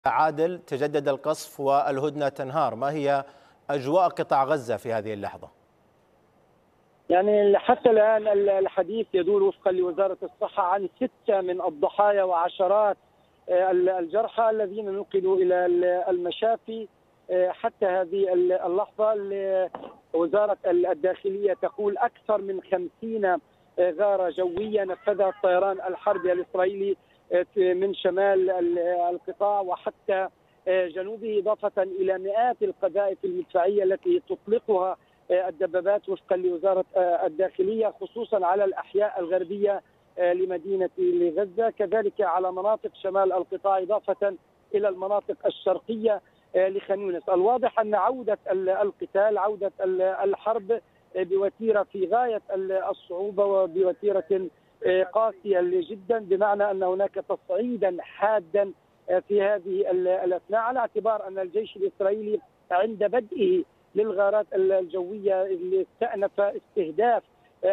عادل تجدد القصف والهدنة تنهار، ما هي أجواء قطاع غزة في هذه اللحظة؟ يعني حتى الآن الحديث يدور وفقا لوزارة الصحة عن 6 من الضحايا وعشرات الجرحى الذين نقلوا إلى المشافي. حتى هذه اللحظة وزارة الداخلية تقول أكثر من 50 غارة جوية نفذها الطيران الحربي الإسرائيلي من شمال القطاع وحتى جنوبه، إضافة إلى مئات القذائف المدفعية التي تطلقها الدبابات وفقا لوزارة الداخلية، خصوصا على الأحياء الغربية لمدينة غزة، كذلك على مناطق شمال القطاع، إضافة إلى المناطق الشرقية لخان يونس. الواضح أن عودة القتال، عودة الحرب بوتيرة في غاية الصعوبة وبوتيرة قاسية جدا، بمعنى أن هناك تصعيدا حادا في هذه الأثناء، على اعتبار أن الجيش الإسرائيلي عند بدئه للغارات الجوية اللي استأنف استهداف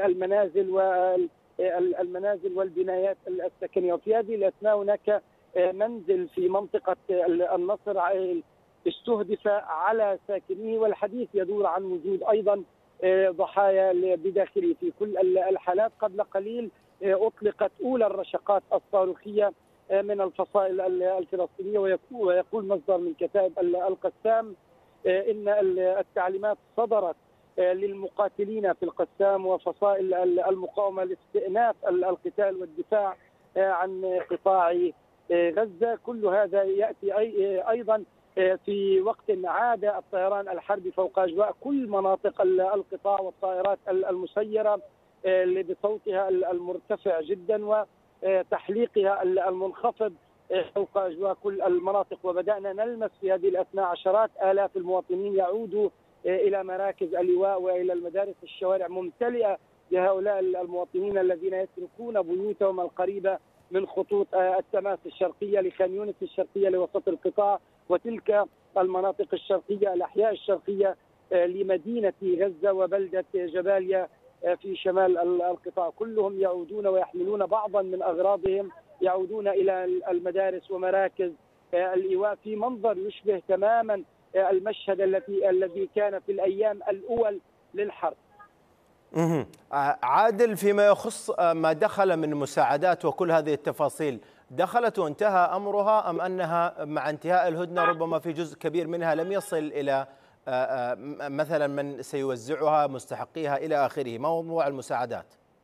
المنازل والبنايات السكنية. وفي هذه الأثناء هناك منزل في منطقة النصر استهدف على ساكنيه، والحديث يدور عن وجود أيضا ضحايا بداخله. في كل الحالات قبل قليل أطلقت أولى الرشقات الصاروخية من الفصائل الفلسطينية، ويقول مصدر من كتائب القسام إن التعليمات صدرت للمقاتلين في القسام وفصائل المقاومة لاستئناف القتال والدفاع عن قطاع غزة. كل هذا يأتي أيضا في وقت عاد الطيران الحربي فوق أجواء كل مناطق القطاع والطائرات المسيرة بصوتها المرتفع جدا وتحليقها المنخفض فوق أجواء كل المناطق. وبدأنا نلمس في هذه الأثناء عشرات آلاف المواطنين يعودوا إلى مراكز اللواء وإلى المدارس. الشوارع ممتلئة بهؤلاء المواطنين الذين يتركون بيوتهم القريبة من خطوط التماس الشرقية لخان يونس الشرقية لوسط القطاع، وتلك المناطق الشرقية الأحياء الشرقية لمدينة غزة وبلدة جباليا في شمال القطاع. كلهم يعودون ويحملون بعضا من أغراضهم، يعودون إلى المدارس ومراكز الإيواء في منظر يشبه تماما المشهد الذي كان في الأيام الأول للحرب. عادل، فيما يخص ما دخل من مساعدات وكل هذه التفاصيل، دخلت وانتهى أمرها أم أنها مع انتهاء الهدنة ربما في جزء كبير منها لم يصل إلى مثلا من سيوزعها مستحقيها إلى آخره؟ ما موضوع المساعدات؟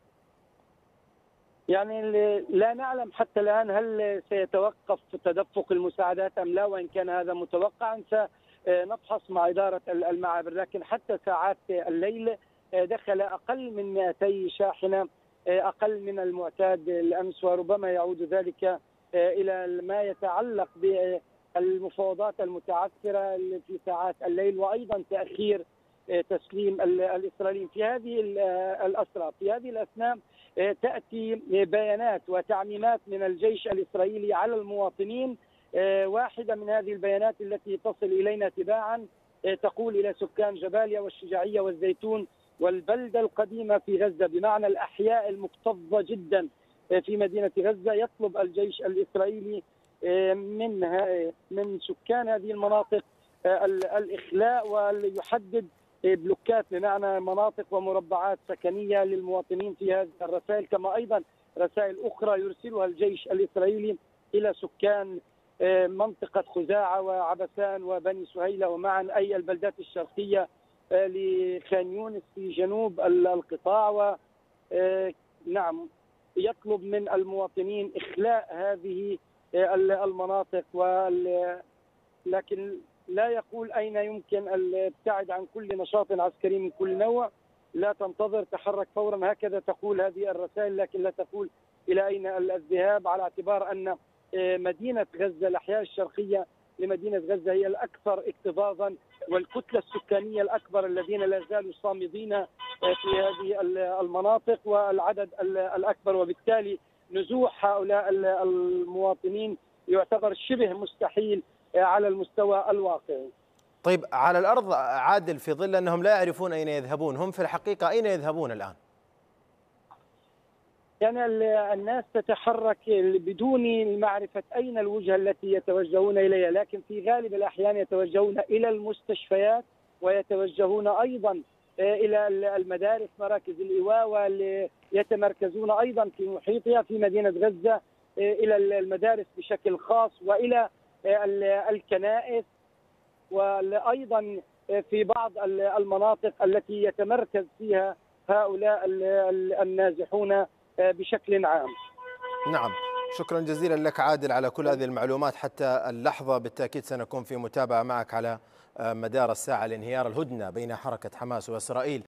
يعني لا نعلم حتى الآن هل سيتوقف تدفق المساعدات أم لا، وإن كان هذا متوقعا سنفحص مع إدارة المعابر. لكن حتى ساعات الليل دخل أقل من 200 شاحنة، أقل من المعتاد الأمس، وربما يعود ذلك إلى ما يتعلق بالمفاوضات المتعثرة في ساعات الليل، وأيضا تأخير تسليم الإسرائيليين في هذه الأسرى. في هذه الأثناء تأتي بيانات وتعميمات من الجيش الإسرائيلي على المواطنين. واحدة من هذه البيانات التي تصل إلينا تباعا تقول إلى سكان جباليا والشجاعية والزيتون والبلدة القديمة في غزة، بمعنى الأحياء المكتظة جدا في مدينة غزة، يطلب الجيش الإسرائيلي من سكان هذه المناطق الإخلاء، ويحدد بلوكات بمعنى مناطق ومربعات سكنية للمواطنين في هذه الرسائل، كما أيضا رسائل أخرى يرسلها الجيش الإسرائيلي إلى سكان منطقة خزاعة وعبسان وبني سهيلة ومعا، أي البلدات الشرقية لخان يونس في جنوب القطاع. ونعم، يطلب من المواطنين إخلاء هذه المناطق، لكن لا يقول أين يمكن الابتعاد عن كل نشاط عسكري من كل نوع. لا تنتظر، تحرك فورا، هكذا تقول هذه الرسائل، لكن لا تقول إلى أين الذهاب، على اعتبار أن مدينة غزة، الأحياء الشرقية لمدينة غزة هي الأكثر اكتظاظا، والكتلة السكانية الأكبر الذين لا زالوا صامدين في هذه المناطق والعدد الأكبر، وبالتالي نزوح هؤلاء المواطنين يعتبر شبه مستحيل على المستوى الواقعي. طيب، على الأرض عادل، في ظل أنهم لا يعرفون أين يذهبون، هم في الحقيقة أين يذهبون الآن؟ يعني الناس تتحرك بدون معرفة أين الوجهة التي يتوجهون إليها، لكن في غالب الأحيان يتوجهون إلى المستشفيات، ويتوجهون أيضا إلى المدارس مراكز الإيواء، ويتمركزون أيضا في محيطها في مدينة غزة إلى المدارس بشكل خاص، وإلى الكنائس، وأيضا في بعض المناطق التي يتمركز فيها هؤلاء النازحون بشكل عام. نعم، شكرا جزيلا لك عادل على كل هذه المعلومات. حتى اللحظة بالتأكيد سنكون في متابعة معك على مدار الساعة لانهيار الهدنة بين حركة حماس وإسرائيل.